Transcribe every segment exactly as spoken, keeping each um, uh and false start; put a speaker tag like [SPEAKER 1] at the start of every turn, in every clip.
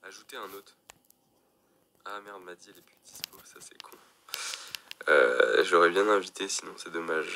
[SPEAKER 1] Ajouter un autre. Ah merde, m'a dit elle est plus dispo, ça c'est con. Euh, J'aurais bien invité, sinon c'est dommage.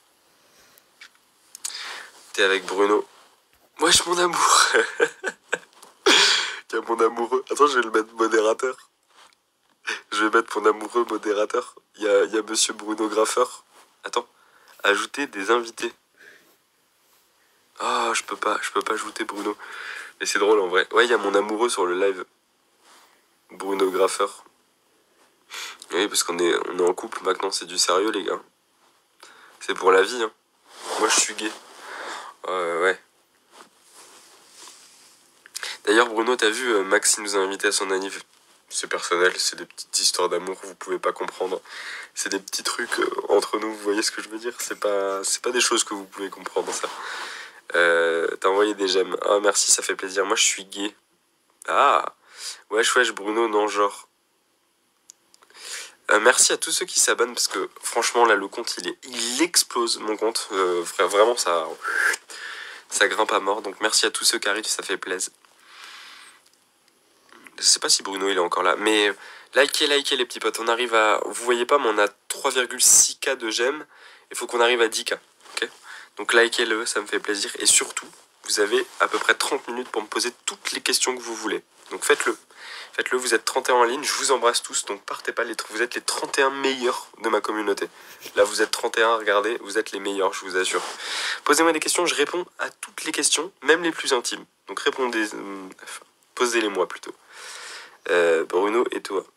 [SPEAKER 1] T'es avec Bruno. Wesh mon amour. Tiens mon amoureux. Attends, je vais le mettre modérateur. Je vais mettre mon amoureux modérateur. Il y a, y a monsieur Bruno Graffeur. Attends. Ajouter des invités. Ah, oh, je peux pas, je peux pas ajouter Bruno. Mais c'est drôle en vrai. Ouais, il y a mon amoureux sur le live. Bruno Graffeur. Oui, parce qu'on est, on est en couple maintenant, c'est du sérieux les gars. C'est pour la vie, hein. Moi je suis gay. Euh, ouais. D'ailleurs Bruno, t'as vu, euh, Max il nous a invités à son anniv. C'est personnel, c'est des petites histoires d'amour, vous pouvez pas comprendre. C'est des petits trucs euh, entre nous, vous voyez ce que je veux dire. C'est pas, c'est pas des choses que vous pouvez comprendre, ça. Euh, T'as envoyé des j'aime. Ah merci, ça fait plaisir. Moi je suis gay. Ah, wesh wesh Bruno, non genre. Euh, merci à tous ceux qui s'abonnent parce que franchement là le compte il est, il explose mon compte. Euh, vraiment ça, ça grimpe à mort. Donc merci à tous ceux qui arrivent, ça fait plaisir. Je sais pas si Bruno il est encore là, mais likez, likez les petits potes. On arrive à, vous voyez pas, mais on a trois virgule six K de j'aime. Il faut qu'on arrive à dix K. Ok. Donc likez-le, ça me fait plaisir. Et surtout, vous avez à peu près trente minutes pour me poser toutes les questions que vous voulez. Donc faites-le. Faites-le, vous êtes trente et un en ligne, je vous embrasse tous, donc partez pas, les, vous êtes les trente et un meilleurs de ma communauté. Là, vous êtes trente et un, regardez, vous êtes les meilleurs, je vous assure. Posez-moi des questions, je réponds à toutes les questions, même les plus intimes. Donc répondez, euh, enfin, posez-les-moi plutôt. Euh, Bruno et toi.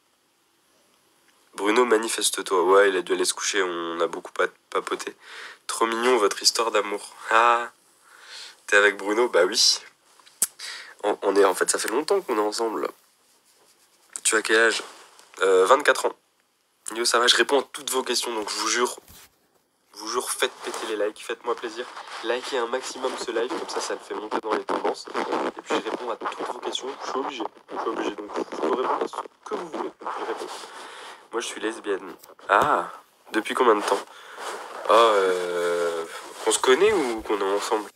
[SPEAKER 1] Bruno, manifeste-toi. Ouais, il a dû aller se coucher, on a beaucoup papoté. Trop mignon, votre histoire d'amour. Ah, t'es avec Bruno? Bah oui. On, on est, en fait, ça fait longtemps qu'on est ensemble, là. Tu as quel âge? euh, vingt-quatre ans. Yo, ça va, je réponds à toutes vos questions, donc je vous jure, je vous jure, faites péter les likes, faites-moi plaisir. Likez un maximum ce live, comme ça, ça le fait monter dans les tendances. Et puis je réponds à toutes vos questions, je suis obligé, je suis obligé, donc je peux répondre à ce que vous voulez, je réponds. Moi, je suis lesbienne. Ah, depuis combien de temps? Ah, euh, qu'on se connaît ou qu'on est ensemble?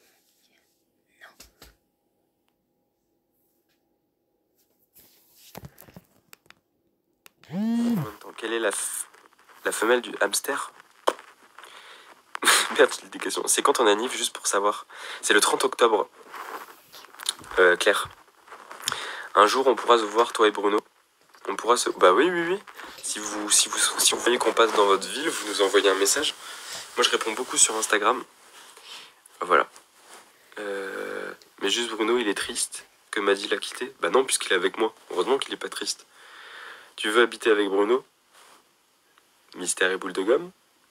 [SPEAKER 1] Quelle est la, la femelle du hamster? Merde, j'ai des questions. C'est quand ton anniv, juste pour savoir? C'est le trente octobre. Euh, Claire. Un jour, on pourra se voir, toi et Bruno. On pourra se... Bah oui, oui, oui. Si vous, si vous, si vous voyez qu'on passe dans votre ville, vous nous envoyez un message. Moi, je réponds beaucoup sur Instagram. Voilà. Euh... Mais juste Bruno, il est triste que Maddy l'a quitté. Bah non, puisqu'il est avec moi. Heureusement qu'il est pas triste. Tu veux habiter avec Bruno? Mystère et boule de gomme.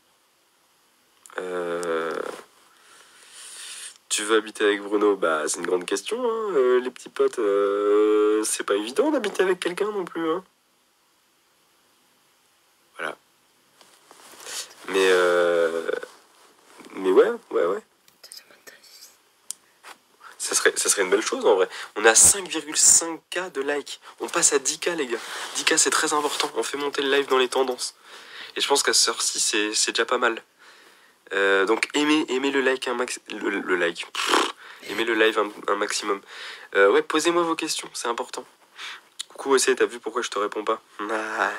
[SPEAKER 1] Euh... Tu veux habiter avec Bruno? Bah c'est une grande question, hein. euh, les petits potes. Euh... C'est pas évident d'habiter avec quelqu'un non plus, hein. Voilà. Mais euh... Mais ouais, ouais, ouais. Ça serait, ça serait une belle chose en vrai. On a cinq virgule cinq K de likes. On passe à dix K les gars. dix K c'est très important. On fait monter le live dans les tendances. Et je pense qu'à ce heure-ci c'est déjà pas mal. Euh, donc aimez, aimez le like un max... Le, le like. Pff, aimez le live un, un maximum. Euh, ouais, posez-moi vos questions, c'est important. Coucou Essay, t'as vu pourquoi je te réponds pas? Ah.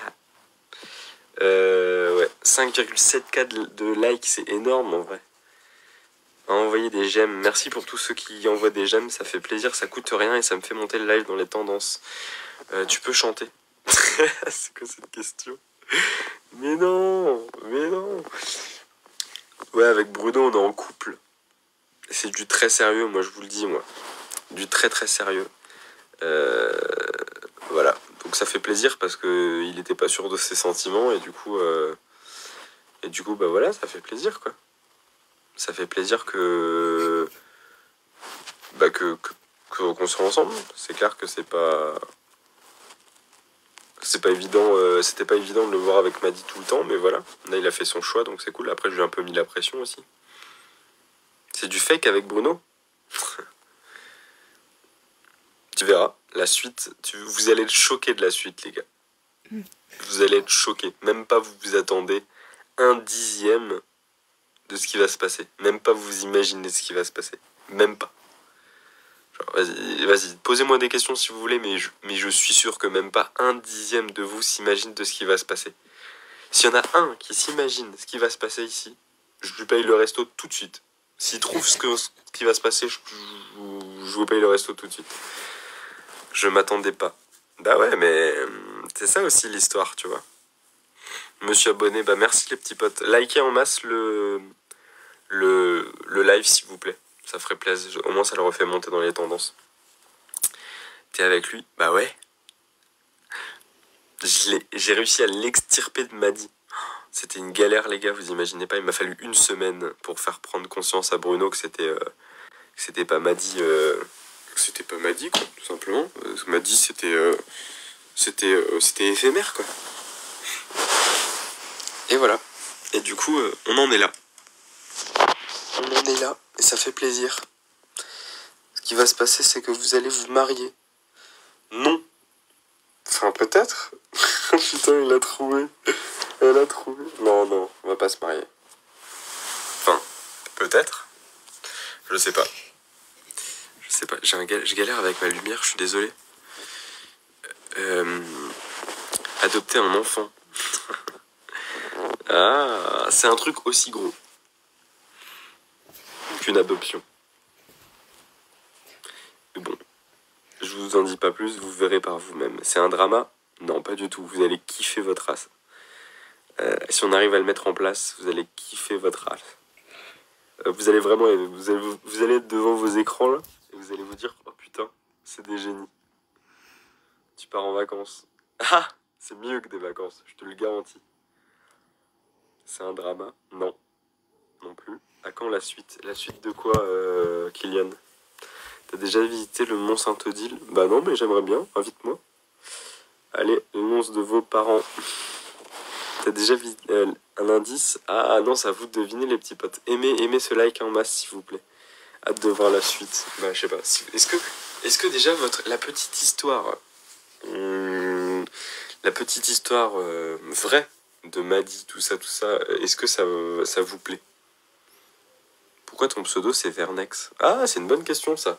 [SPEAKER 1] Euh, ouais, cinq virgule sept K de, de likes, c'est énorme en vrai. Envoyer des j'aime. Merci pour tous ceux qui envoient des j'aime, ça fait plaisir, ça coûte rien et ça me fait monter le live dans les tendances. Euh, tu peux chanter. C'est quoi cette question? Mais non, mais non. Ouais, avec Bruno, on est en couple. C'est du très sérieux, moi je vous le dis, moi. Du très très sérieux. Euh, voilà. Donc ça fait plaisir parce que il était pas sûr de ses sentiments et du coup, euh, et du coup, bah voilà, ça fait plaisir quoi. Ça fait plaisir que, bah que, que, que qu'on soit ensemble. C'est clair que c'est pas, c'est pas évident. Euh, c'était pas évident de le voir avec Maddy tout le temps, mais voilà. Là, il a fait son choix, donc c'est cool. Après, je lui ai un peu mis la pression aussi. C'est du fake avec Bruno. Tu verras, la suite, tu, vous allez être choqués de la suite, les gars. Vous allez être choqués. Même pas vous vous attendez un dixième de ce qui va se passer. Même pas vous imaginez ce qui va se passer. Même pas. Vas-y, vas-y, posez-moi des questions si vous voulez, mais je, mais je suis sûr que même pas un dixième de vous s'imagine de ce qui va se passer. S'il y en a un qui s'imagine ce qui va se passer ici, je lui paye le resto tout de suite. S'il trouve ce, que, ce qui va se passer, je, je, je vous paye le resto tout de suite. Je m'attendais pas. Bah ouais, mais c'est ça aussi l'histoire, tu vois. Monsieur abonné, bah merci les petits potes. Likez en masse le, le, le live s'il vous plaît. Ça ferait plaisir. Au moins ça le refait monter dans les tendances. T'es avec lui? Bah ouais. J'ai réussi à l'extirper de Maddy. C'était une galère les gars, vous imaginez pas. Il m'a fallu une semaine pour faire prendre conscience à Bruno que c'était euh, que c'était pas Maddy. Euh, que c'était pas Maddy quoi, tout simplement. Euh, Maddy c'était euh, c'était euh, c'était éphémère quoi. Et voilà. Et du coup, euh, on en est là. On en est là et ça fait plaisir. Ce qui va se passer, c'est que vous allez vous marier. Non. Enfin, peut-être. Putain, il a trouvé. Elle a trouvé. Non, non, on va pas se marier. Enfin, peut-être. Je sais pas. Je sais pas. J'ai un gal... Je galère avec ma lumière, je suis désolé. Euh... Adopter un enfant. Ah, c'est un truc aussi gros qu'une adoption. Mais bon, je vous en dis pas plus, vous verrez par vous-même. C'est un drama? Non, pas du tout. Vous allez kiffer votre race. Euh, si on arrive à le mettre en place, vous allez kiffer votre race. Euh, vous allez vraiment, vous allez, vous allez être devant vos écrans là, et vous allez vous dire, oh putain, c'est des génies. Tu pars en vacances. Ah, c'est mieux que des vacances, je te le garantis. C'est un drama? Non. Non plus. À quand la suite? La suite de quoi, euh, Kylian? T'as déjà visité le Mont Saint-Odile? Bah non, mais j'aimerais bien, invite-moi. Allez, l'annonce de vos parents. T'as déjà visité euh, un indice? Ah non, c'est à vous de deviner les petits potes. Aimez, aimez ce like en masse s'il vous plaît. Hâte de voir la suite. Bah je sais pas. Est-ce que, est-ce que déjà votre la petite histoire, hum, la petite histoire euh, vraie de Maddy, tout ça, tout ça, est-ce que ça, ça vous plaît? Pourquoi ton pseudo c'est Vernex? Ah, c'est une bonne question ça.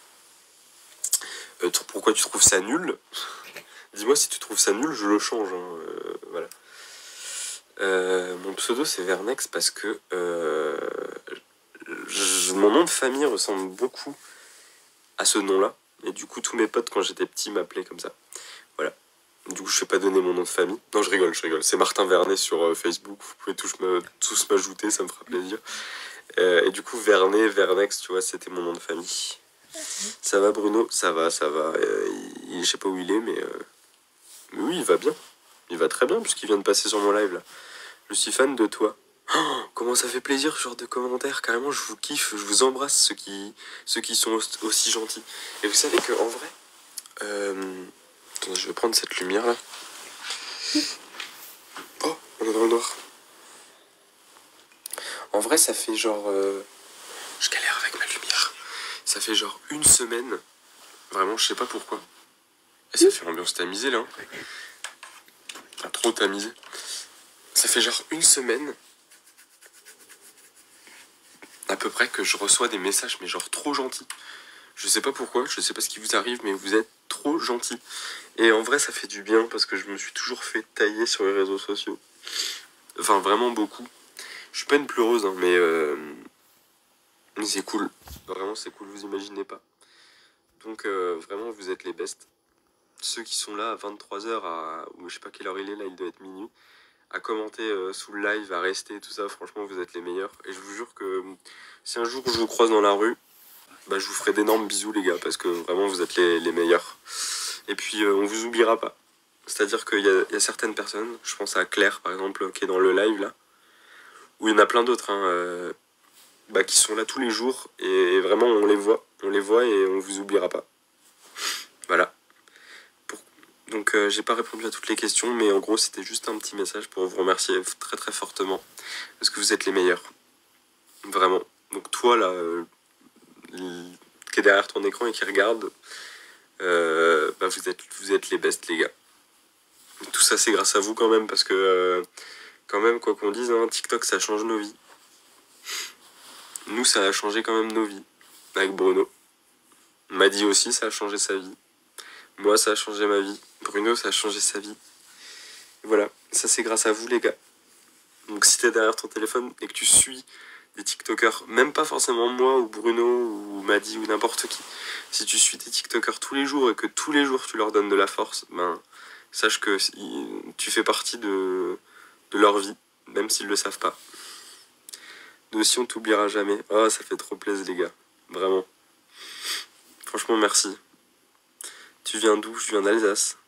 [SPEAKER 1] Euh, pourquoi tu trouves ça nul? Dis-moi si tu trouves ça nul, je le change. Hein. Euh, voilà. Euh, mon pseudo c'est Vernex parce que euh, je, mon nom de famille ressemble beaucoup à ce nom-là. Et du coup, tous mes potes quand j'étais petit m'appelaient comme ça. Voilà. Du coup, je ne vais pas donner mon nom de famille. Non, je rigole, je rigole. C'est Martin Vernet sur euh, Facebook. Vous pouvez tous, me, tous m'ajouter, ça me fera plaisir. Euh, et du coup, Vernet, Vernex, tu vois, c'était mon nom de famille. Ça va, Bruno? Ça va, ça va. Euh, il, je sais pas où il est, mais, euh, mais oui, il va bien. Il va très bien puisqu'il vient de passer sur mon live là. Je suis fan de toi. Oh, comment ça fait plaisir ce genre de commentaires. Carrément, je vous kiffe, je vous embrasse ceux qui, ceux qui sont aussi gentils. Et vous savez qu'en vrai, euh... attendez, je vais prendre cette lumière là. Oh, on est dans le noir. En vrai, ça fait genre... Euh... Je galère avec ma lumière. Ça fait genre une semaine. Vraiment, je sais pas pourquoi. Et ça fait ambiance tamisée là. Hein. Pas trop tamisé. Ça fait genre une semaine à peu près que je reçois des messages mais genre trop gentils. Je sais pas pourquoi, je sais pas ce qui vous arrive, mais vous êtes trop gentils. Et en vrai, ça fait du bien parce que je me suis toujours fait tailler sur les réseaux sociaux. Enfin, vraiment beaucoup. Je suis pas une pleureuse, hein, mais, euh... mais c'est cool. Vraiment, c'est cool, vous imaginez pas. Donc, euh, vraiment, vous êtes les bestes. Ceux qui sont là à vingt-trois heures, à... ou je sais pas quelle heure il est, là, il doit être minuit, à commenter euh, sous le live, à rester, tout ça, franchement, vous êtes les meilleurs. Et je vous jure que si un jour je vous croise dans la rue, bah, je vous ferai d'énormes bisous les gars, parce que vraiment vous êtes les, les meilleurs. Et puis euh, on vous oubliera pas. C'est-à-dire qu'il y a, il y a certaines personnes, je pense à Claire par exemple, qui est dans le live là, ou il y en a plein d'autres, hein, euh, bah, qui sont là tous les jours, et vraiment on les voit, on les voit et on vous oubliera pas. Voilà. Pour... Donc euh, j'ai pas répondu à toutes les questions, mais en gros c'était juste un petit message pour vous remercier très très fortement, parce que vous êtes les meilleurs. Vraiment. Donc toi là... Euh, qui est derrière ton écran et qui regarde, euh, bah vous êtes, vous êtes les bestes les gars. Tout ça c'est grâce à vous quand même parce que euh, quand même quoi qu'on dise, hein, TikTok ça change nos vies. Nous ça a changé quand même nos vies avec Bruno. M'a dit aussi, ça a changé sa vie. Moi, ça a changé ma vie. Bruno, ça a changé sa vie. Voilà, ça c'est grâce à vous les gars. Donc si t'es derrière ton téléphone et que tu suis des TikTokers, même pas forcément moi ou Bruno ou Madi ou n'importe qui, si tu suis des TikTokers tous les jours et que tous les jours tu leur donnes de la force, ben sache que tu fais partie de, de leur vie, même s'ils le savent pas. Nous aussi on t'oubliera jamais. Oh, ça fait trop plaisir les gars, vraiment. Franchement merci. Tu viens d'où? Je viens d'Alsace.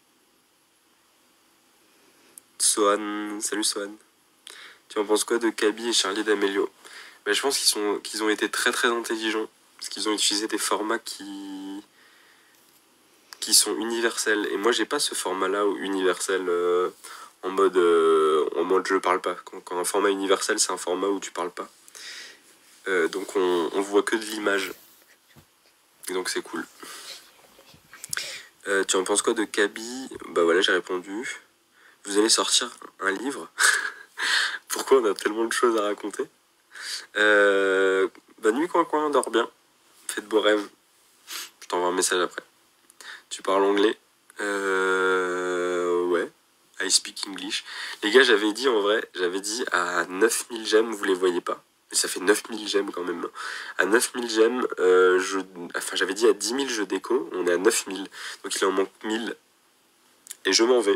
[SPEAKER 1] Sohan, salut Sohan. Tu en penses quoi de Kaby et Charlie D'Amelio? Ben, je pense qu'ils sont, qu'ils ont été très très intelligents, parce qu'ils ont utilisé des formats qui, qui sont universels. Et moi j'ai pas ce format-là universel euh, en mode euh, en mode je parle pas. Quand, quand un format universel c'est un format où tu parles pas. Euh, donc on, on voit que de l'image. Et donc c'est cool. Euh, tu en penses quoi de Kaby? Bah voilà, j'ai répondu. Vous allez sortir un livre? Pourquoi on a tellement de choses à raconter? euh, Bonne nuit coin coin, dors bien. Fais de beaux rêves. Je t'envoie un message après. Tu parles anglais? Euh... Ouais. I speak English. Les gars, j'avais dit en vrai, j'avais dit à neuf mille j'aime, vous les voyez pas. Mais ça fait neuf mille j'aime quand même. À neuf mille j'aime, euh, je... enfin j'avais dit à dix mille je déco, on est à neuf mille. Donc il en manque mille. Et je m'en vais.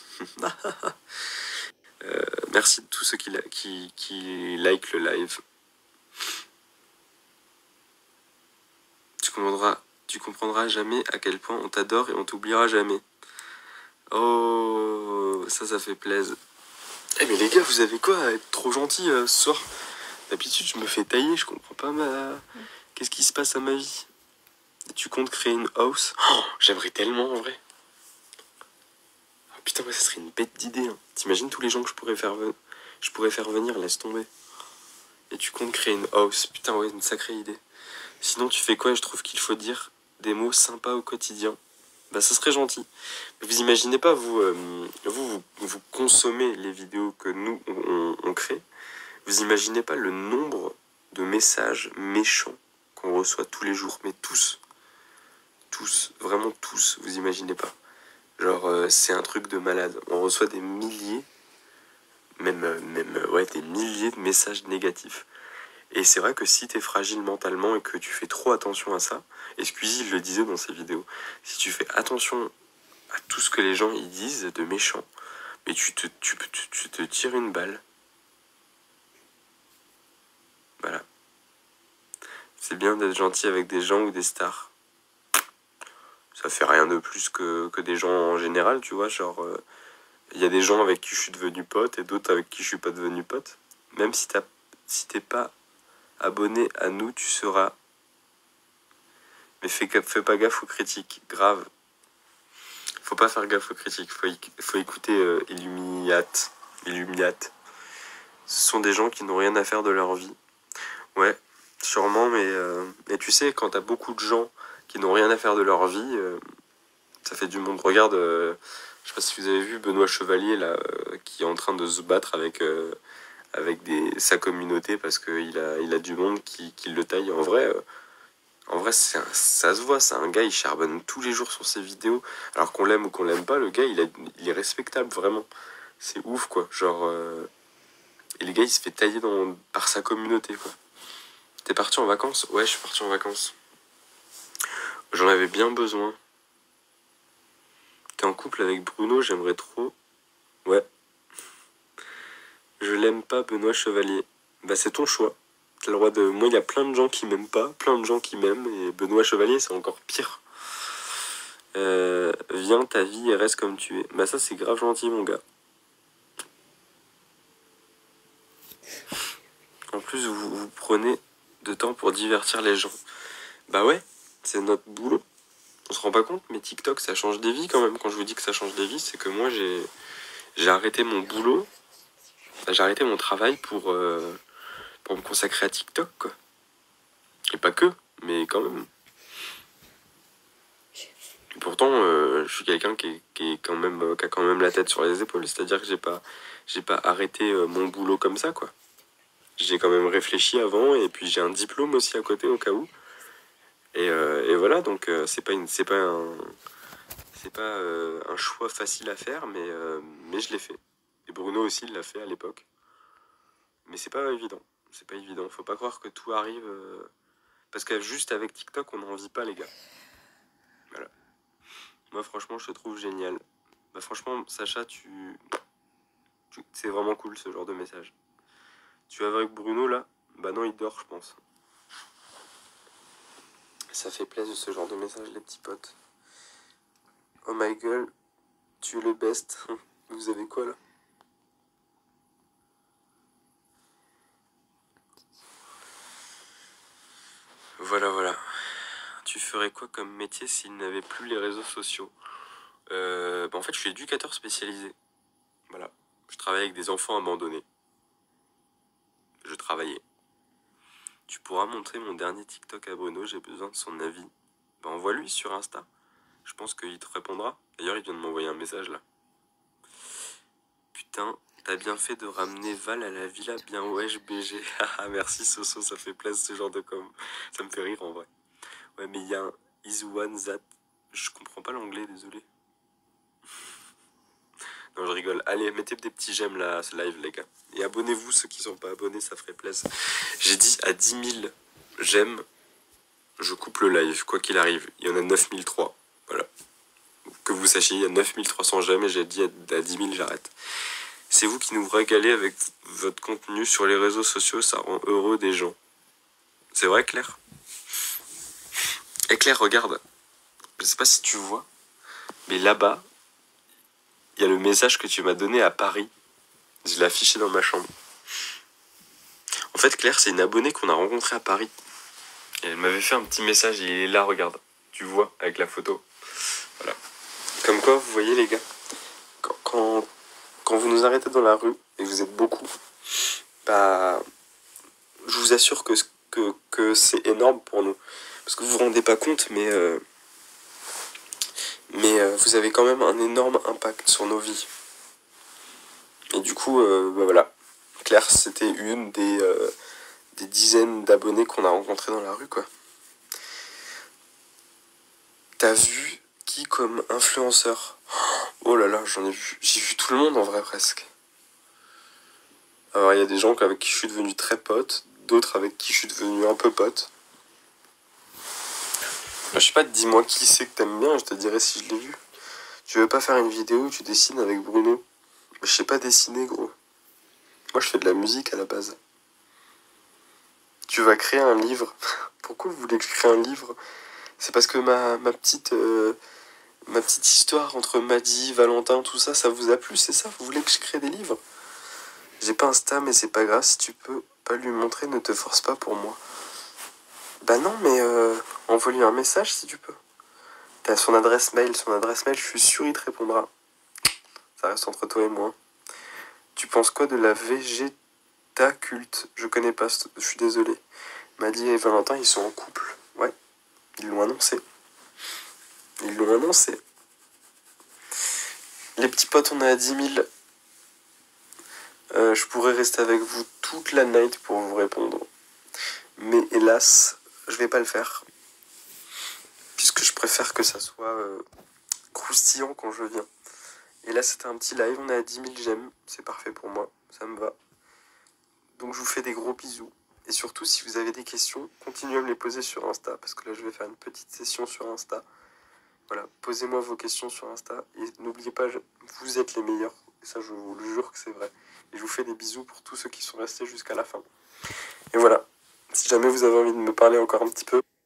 [SPEAKER 1] euh, merci de tous ceux qui, qui, qui like le live. Tu comprendras, tu comprendras jamais à quel point on t'adore et on t'oubliera jamais. Oh, ça, ça fait plaisir. Eh mais les gars, vous avez quoi à être trop gentil euh, ce soir? D'habitude, je me fais tailler, je comprends pas ma... Qu'est-ce qui se passe à ma vie? Tu comptes créer une house? Oh, j'aimerais tellement, en vrai. Oh, putain, ouais, ça serait une bête d'idée. Hein. T'imagines tous les gens que je pourrais faire, ve... je pourrais faire venir, laisse tomber. Et tu comptes créer une house? Putain, ouais, une sacrée idée. Sinon, tu fais quoi? Je trouve qu'il faut dire des mots sympas au quotidien. Bah, ça serait gentil. Vous imaginez pas, vous, euh, vous, vous, vous consommez les vidéos que nous, on, on, on crée. Vous imaginez pas le nombre de messages méchants qu'on reçoit tous les jours. Mais tous. Tous. Vraiment tous. Vous imaginez pas. Genre, euh, c'est un truc de malade. On reçoit des milliers, même, euh, même euh, ouais, des milliers de messages négatifs. Et c'est vrai que si t'es fragile mentalement et que tu fais trop attention à ça, et Squeezie le disait dans ses vidéos, si tu fais attention à tout ce que les gens ils disent de méchant, mais tu te, tu, tu, tu te tires une balle. Voilà. C'est bien d'être gentil avec des gens ou des stars. Ça fait rien de plus que, que des gens en général, tu vois, genre... Il euh, y a des gens avec qui je suis devenu pote et d'autres avec qui je suis pas devenu pote. Même si t'as, si t'es pas abonné à nous, tu seras... Mais fais, fais pas gaffe aux critiques, grave. Faut pas faire gaffe aux critiques, faut, faut écouter euh, Illuminat. Illuminat. Ce sont des gens qui n'ont rien à faire de leur vie. Ouais, sûrement, mais, euh, mais tu sais, quand t'as beaucoup de gens qui n'ont rien à faire de leur vie, euh, ça fait du monde. Regarde, euh, je sais pas si vous avez vu Benoît Chevalier, là, euh, qui est en train de se battre avec... Euh, avec des, sa communauté parce qu'il a, il a du monde qui, qui le taille. En vrai, euh, en vrai c'est un, ça se voit, c'est un gars, il charbonne tous les jours sur ses vidéos. Alors qu'on l'aime ou qu'on l'aime pas, le gars, il, a, il est respectable, vraiment. C'est ouf, quoi. Genre... Euh, et le gars, il se fait tailler dans, par sa communauté, quoi. T'es parti en vacances? Ouais, je suis parti en vacances. J'en avais bien besoin. T'es en couple avec Bruno, j'aimerais trop. Ouais. Je l'aime pas, Benoît Chevalier. Bah, c'est ton choix. T'as le droit de... Moi, il y a plein de gens qui m'aiment pas, plein de gens qui m'aiment, et Benoît Chevalier, c'est encore pire. Euh, viens, ta vie, et reste comme tu es. Bah, ça, c'est grave gentil, mon gars. En plus, vous, vous prenez de temps pour divertir les gens. Bah ouais, c'est notre boulot. On se rend pas compte, mais TikTok, ça change des vies quand même. Quand je vous dis que ça change des vies, c'est que moi, j'ai, j'ai arrêté mon boulot. J'ai arrêté mon travail pour, euh, pour me consacrer à TikTok, quoi. Et pas que, mais quand même. Et pourtant, euh, je suis quelqu'un qui, est, qui, est quand même, qui a quand même la tête sur les épaules. C'est-à-dire que j'ai pas, j'ai pas arrêté euh, mon boulot comme ça, quoi. J'ai quand même réfléchi avant, et puis j'ai un diplôme aussi à côté, au cas où. Et, euh, et voilà, donc euh, c'est pas, une, c'est pas, un, c'est pas euh, un choix facile à faire, mais, euh, mais je l'ai fait. Et Bruno aussi l'a fait à l'époque. Mais c'est pas évident. C'est pas évident. Faut pas croire que tout arrive. Euh, parce que juste avec TikTok, on n'en vit pas, les gars. Voilà. Moi, franchement, je te trouve génial. Bah, franchement, Sacha, tu. tu c'est vraiment cool ce genre de message. Tu vas avec Bruno là? Bah non, il dort, je pense. Ça fait plaisir ce genre de message, les petits potes. Oh my god, tu es le best. Vous avez quoi là? Voilà, voilà. Tu ferais quoi comme métier s'il n'avait plus les réseaux sociaux? euh, bah En fait, je suis éducateur spécialisé. Voilà. Je travaille avec des enfants abandonnés. Je travaillais. Tu pourras montrer mon dernier TikTok à Bruno, j'ai besoin de son avis. Bah envoie-lui sur Insta. Je pense qu'il te répondra. D'ailleurs, il vient de m'envoyer un message là. Putain, t'as bien fait de ramener Val à la villa, bien wesh B G. Haha, merci Soso, ça fait plaisir ce genre de com. Ça me fait rire en vrai. Ouais, mais il y a un is one that. Je comprends pas l'anglais, désolé. Non, je rigole. Allez, mettez des petits j'aime là, à ce live, les gars. Et abonnez-vous, ceux qui sont pas abonnés, ça ferait plaisir. J'ai dit à dix mille j'aime, je coupe le live, quoi qu'il arrive. Il y en a neuf mille trois. Voilà. Que vous sachiez, il y a neuf mille trois cents j'aime et j'ai dit à dix mille j'arrête. C'est vous qui nous régalez avec votre contenu sur les réseaux sociaux, ça rend heureux des gens. C'est vrai, Claire? Eh Claire, regarde. Je sais pas si tu vois, mais là-bas, il y a le message que tu m'as donné à Paris. Je l'ai affiché dans ma chambre. En fait, Claire, c'est une abonnée qu'on a rencontrée à Paris. Et elle m'avait fait un petit message, il est là, regarde. Tu vois, avec la photo. Voilà. Comme quoi, vous voyez, les gars, quand, quand, quand vous nous arrêtez dans la rue, et vous êtes beaucoup, bah, je vous assure que, que, que c'est énorme pour nous. Parce que vous vous rendez pas compte, mais, euh, mais euh, vous avez quand même un énorme impact sur nos vies. Et du coup, euh, bah voilà. Claire, c'était une des, euh, des dizaines d'abonnés qu'on a rencontrés dans la rue, quoi. T'as vu qui comme influenceur? Oh là là, j'en ai vu. J'ai vu tout le monde en vrai, presque. Alors, il y a des gens avec qui je suis devenu très pote, d'autres avec qui je suis devenu un peu pote. Je sais pas, dis-moi qui c'est que t'aimes bien, je te dirai si je l'ai vu. Tu veux pas faire une vidéo où tu dessines avec Bruno? Je sais pas dessiner, gros. Moi, je fais de la musique à la base. Tu vas créer un livre. Pourquoi vous voulez que je crée un livre? C'est parce que ma, ma petite... Euh, ma petite histoire entre Maddy, Valentin, tout ça, ça vous a plu, c'est ça? Vous voulez que je crée des livres? J'ai pas Insta, mais c'est pas grave, si tu peux pas lui montrer, ne te force pas pour moi. Bah non, mais euh, envoie-lui un message si tu peux. T'as son adresse mail, son adresse mail, je suis sûr il te répondra. Ça reste entre toi et moi. Tu penses quoi de la végétaculte? Je connais pas, je suis désolé. Maddy et Valentin, ils sont en couple. Ouais, ils l'ont annoncé. Ils l'ont annoncé. Les petits potes, on est à dix mille. Euh, je pourrais rester avec vous toute la night pour vous répondre. Mais hélas, je vais pas le faire. Puisque je préfère que ça soit euh, croustillant quand je viens. Et là, c'était un petit live, on est à dix mille j'aime. C'est parfait pour moi, ça me va. Donc je vous fais des gros bisous. Et surtout, si vous avez des questions, continuez à me les poser sur Insta. Parce que là, je vais faire une petite session sur Insta. Voilà, posez-moi vos questions sur Insta. Et n'oubliez pas, vous êtes les meilleurs. Et ça, je vous le jure que c'est vrai. Et je vous fais des bisous pour tous ceux qui sont restés jusqu'à la fin. Et voilà, si jamais vous avez envie de me parler encore un petit peu,